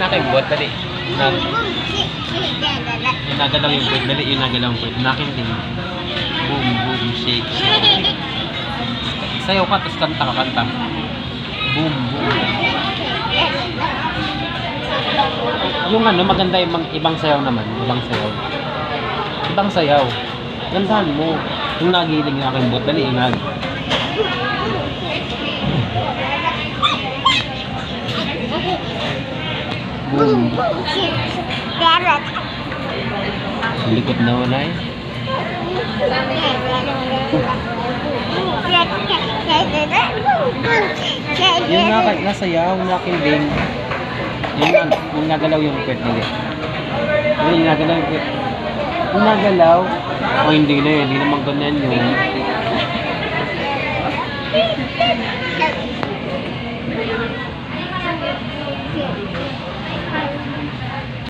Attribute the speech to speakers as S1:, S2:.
S1: natin yung buhat, dali. Yung nagalaw yung buhat, dali. Yung nagalaw yung buhat. Nakin din. Boom, boom, shake, shake. Sayaw ka, tapos kanta ka, kanta. Boom, boom. Yung ano, maganda yung ibang sayaw naman. Ibang sayaw. Ibang sayaw. Gandahan mo. Yung nagiling yung aking buhat, dali. Inag. Boom. Likod na wala eh. Yung nasayaw, nakinding. Yung nagalaw yung pwet nila. Yung nagalaw yung pwet. Yung nagalaw, o hindi na yun, hindi naman ganyan yun.